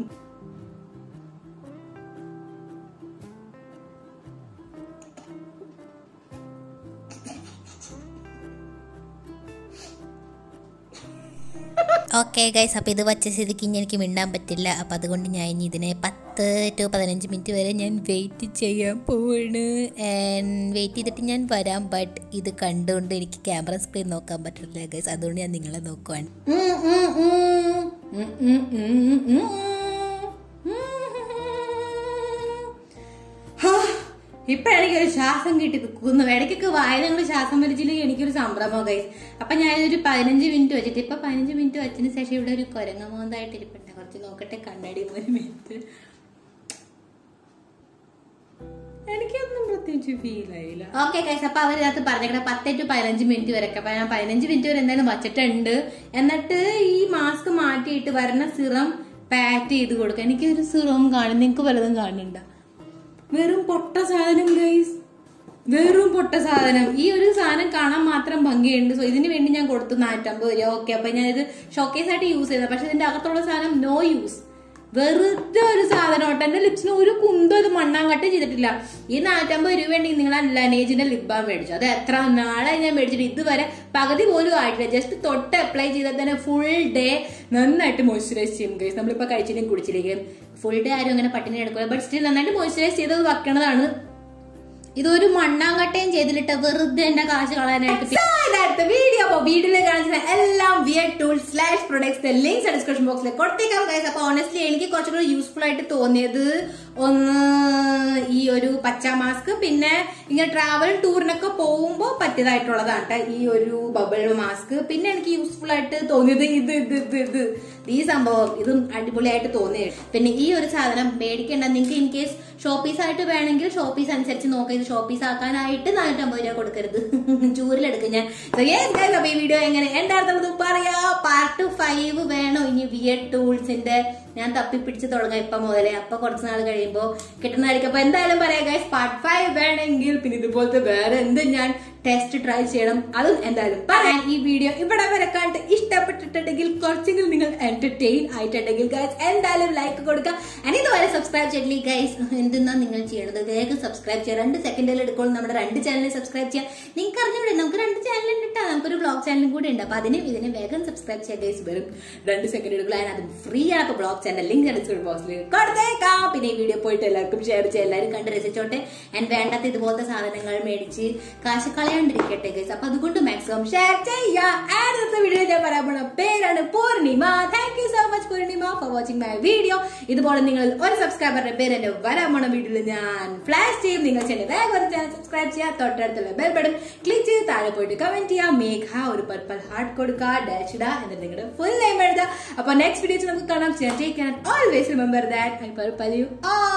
ഓക്കെ ഗൈസ്, അപ്പോൾ ഇത് വച്ച സ്ഥിതിക്ക് ഇനി എനിക്ക് മിണ്ടാൻ പറ്റില്ല. അപ്പോൾ അതുകൊണ്ട് ഞാൻ ഇനി ഇതിനെ പത്ത് ടു പതിനഞ്ച് മിനിറ്റ് വരെ ഞാൻ വെയിറ്റ് ചെയ്യാൻ പോവാണ്. ആൻഡ് വെയിറ്റ് ചെയ്തിട്ട് ഞാൻ വരാം. ബട്ട് ഇത് കണ്ടുകൊണ്ട് എനിക്ക് ക്യാമറ സ്ക്രീൻ നോക്കാൻ പറ്റില്ല ഗൈസ്, അതുകൊണ്ട് ഞാൻ നിങ്ങളെ നോക്കുവാണ്. ഇപ്പൊ എനിക്കൊരു ശ്വാസം കിട്ടി നിൽക്കുന്നു. ഇടയ്ക്കൊക്കെ വായനങ്ങൾ ശ്വാസം വലിച്ചില്ലെങ്കിൽ എനിക്കൊരു സംഭ്രമം ഗൈസ്. അപ്പൊ ഞാനൊരു പതിനഞ്ച് മിനിറ്റ് വെച്ചിട്ട് ഇപ്പൊ പതിനഞ്ച് മിനിറ്റ് വെച്ചതിന് ശേഷം ഇവിടെ ഒരു കൊരങ്ങമോന്തായിട്ട് ഇരിപ്പുണ്ട്. കുറച്ച് നോക്കട്ടെ കണ്ണാടി ഒരു മിനിറ്റ്. എനിക്കൊന്നും പ്രത്യേകിച്ച് ഫീൽ ആയില്ല. ഓക്കെ ഗൈസ്, അപ്പൊ അവരകത്ത് പറഞ്ഞേക്കണ പത്ത് ടു പതിനഞ്ച് മിനിറ്റ് വരെ. അപ്പൊ ഞാൻ പതിനഞ്ച് മിനിറ്റ് വരെ എന്തായാലും വച്ചിട്ടുണ്ട്. എന്നിട്ട് ഈ മാസ്ക് മാറ്റിയിട്ട് വരുന്ന സിറം പാറ്റ് ചെയ്ത് കൊടുക്കാം. എനിക്കൊരു സിറവും കാണും, നിങ്ങൾക്ക് വല്ലതും കാണുന്നുണ്ടോ? വെറും പൊട്ട സാധനം ഗൈസ്, വെറും പൊട്ട സാധനം. ഈ ഒരു സാധനം കാണാൻ മാത്രം ഭംഗിയുണ്ട്. സോ ഇതിന് വേണ്ടി ഞാൻ കൊടുത്തു നാനൂറ്റമ്പത് രൂപ. ഓക്കെ, അപ്പൊ ഞാൻ ഇത് ഷോക്കേസ് ആയിട്ട് യൂസ് ചെയ്തത്. പക്ഷെ ഇതിന്റെ അകത്തുള്ള സാധനം നോ യൂസ്, വെറുതെ ഒരു സാധനം കേട്ടോ. എന്റെ ലിപ്സിന് ഒരു കുന്തോ ഇത് മണ്ണാങ്കട്ടം ചെയ്തിട്ടില്ല. ഈ നാനൂറ്റമ്പത് രൂപ ഉണ്ടെങ്കിൽ നിങ്ങൾ ആ ലനേജിന്റെ ലിപ് ബാം മേടിച്ചു. അത് എത്ര നാളെ ഞാൻ മേടിച്ചിട്ട് ഇതുവരെ പകുതി പോലും ആയിട്ടില്ല. ജസ്റ്റ് തൊട്ട് അപ്ലൈ ചെയ്താൽ തന്നെ ഫുൾ ഡേ നന്നായിട്ട് മോയ്സ്ചറൈസ് ചെയ്യും ഗൈസ്. നമ്മളിപ്പോ കഴിച്ചിട്ടും കുടിച്ചിരിക്കും. ഫുൾ ഡേ ആരും അങ്ങനെ പട്ടിണി എടുക്കില്ല. ബട്ട് സ്റ്റിൽ നന്നായിട്ട് മോയ്സ്ചറൈസ് ചെയ്തത് വെക്കണതാണ്. ഇതൊരു മണ്ണാങ്കട്ടയും ചെയ്തിട്ട് വെറുതെ എന്റെ കാശ് കളയാനായിട്ട്. ഇതായിട്ട് വീഡിയോ അപ്പൊ വീഡിയോയിൽ കാണിച്ചിരുന്ന എല്ലാം weird tools slash products links description ബോക്സിൽ കൊടുത്തേക്കാം ഗൈസ്. അപ്പൊ ഓണസ്റ്റ്ലി എനിക്ക് കുറച്ചുകൂടി യൂസ്ഫുൾ ആയിട്ട് തോന്നിയത് ഒന്ന് ഈ ഒരു പച്ച മാസ്ക്, പിന്നെ ഇങ്ങനെ ട്രാവൽ ടൂറിനൊക്കെ പോകുമ്പോൾ പറ്റിയതായിട്ടുള്ളതാണ് കേട്ടോ ഈ ഒരു ബബിൾ മാസ്ക്. പിന്നെ എനിക്ക് യൂസ്ഫുൾ ആയിട്ട് തോന്നിയത് ഇത് ഇത് ഇത് ഇത് ഈ സംഭവം, ഇതും അടിപൊളിയായിട്ട് തോന്നിയത്. പിന്നെ ഈ ഒരു സാധനം മേടിക്കേണ്ട, നിങ്ങൾക്ക് ഇൻ കേസ് ഷോപ്പീസ് ആയിട്ട് വേണമെങ്കിൽ ഷോപ്പീസ് അനുസരിച്ച് നോക്കാം. ഇത് ഷോപ്പീസ് ആക്കാനായിട്ട് നാനൂറ്റമ്പത് രൂപ കൊടുക്കരുത്, ചൂരിലെടുക്കും ഞാൻ. അപ്പൊ ഈ വീഡിയോ എങ്ങനെ എന്താണെന്നുള്ളത് പറയാ. പാർട്ട് ഫൈവ് വേണോ ഇനി വിയർഡ് ടൂൾസിന്റെ? ഞാൻ തപ്പിപ്പിടിച്ച് തുടങ്ങാം ഇപ്പൊ മുതലേ. അപ്പൊ കുറച്ച് നാൾ കഴിയുമ്പോ കിട്ടുന്നതായിരിക്കും. അപ്പൊ എന്തായാലും പറയാം ഗൈസ്, പാർട്ട് ഫൈവ് വേണമെങ്കിൽ പിന്നെ ഇതുപോലത്തെ വേറെ എന്ത് ഞാൻ ടെസ്റ്റ് ട്രൈ ചെയ്യണം, അതും എന്തായാലും പറയാൻ. ഈ വീഡിയോ ഇവിടെ വരെ കണ്ട് ഇഷ്ടപ്പെട്ടിട്ടുണ്ടെങ്കിൽ കുറച്ചെങ്കിലും നിങ്ങൾ എന്റർടൈൻ ആയിട്ടുണ്ടെങ്കിൽ ഗൈസ് എന്തായാലും ലൈക്ക് കൊടുക്കുക. and ഇതുവരെ സബ്സ്ക്രൈബ് ചെയ്തില്ലെങ്കിൽ ഗൈസ് എന്തെന്നാ നിങ്ങൾ ചെയ്യണത്? വേഗം സബ്സ്ക്രൈബ് ചെയ്യുക. രണ്ട് സെക്കൻഡിൽ എടുക്കുള്ളൂ നമ്മുടെ രണ്ട് ചാനലിൽ സബ്സ്ക്രൈബ് ചെയ്യാം. നിങ്ങൾക്ക് അറിഞ്ഞൂടെ നമുക്ക് രണ്ട് ചാനൽ ഉണ്ട്, നമുക്കൊരു ബ്ലോഗ് ചാനലും കൂടെ ഉണ്ട്. അപ്പൊ അതിനും ഇതിനും വേഗം സബ്സ്ക്രൈബ് ചെയ്യാം ഗൈസ്. വെറും രണ്ട് സെക്കൻഡ് എടുക്കുക. അതും ഫ്രീ ആണ്. അപ്പൊ ബ്ലോഗ് ചാനൽ ലിങ്ക് ഡിസ്ക്രിപ്ഷൻ ബോക്സിൽ കൊടുത്തേക്കാം. പിന്നെ ഈ വീഡിയോ പോയിട്ട് എല്ലാവർക്കും ഷെയർ ചെയ്യാം, എല്ലാവരും കണ്ട് രസിച്ചോട്ടെ. ആൻഡ് വേണ്ടാത്ത ഇതുപോലത്തെ സാധനങ്ങൾ മേടിച്ച് കാശ് കളയാണ്ടിരിക്കട്ടെ ഗൈസ്. അപ്പൊ അതുകൊണ്ട് മാക്സിമം ഷെയർ ചെയ്യാം. അടുത്ത വീഡിയോ ഞാൻ പറയാൻ പോണ പേരാണ് Purnima. Thank you so much Purnima for watching my video. ഇതുപോലെ നിങ്ങൾ ഒരു സബ്സ്ക്രൈബറുടെ പേര് എന്റെ വരാൻ പോണ വീഡിയോയിൽ ഞാൻ ഫ്ലാഷ് ചെയ്യും. നിങ്ങൾ ചാനൽ വേഗം ചാനൽ സബ്സ്ക്രൈബ് ചെയ്യുക. തൊട്ടടുത്തുള്ള ബെൽ ബട്ടൺ ക്ലിക്ക് ചെയ്ത് താഴെ പോയിട്ട് കമന്റ് ചെയ്യുക. മേഘ ഒരു പർപ്പിൾ ഹാർട്ട് കൊടുക്കുക, ഡാഷ് ഇടുക, എന്നിട്ട് നിങ്ങളുടെ ഫുൾ നെയിം എഴുതുക. അപ്പൊ നെക്സ്റ്റ് വീഡിയോസ് നമുക്ക് കാണാം. Take care, always remember that I purple you all.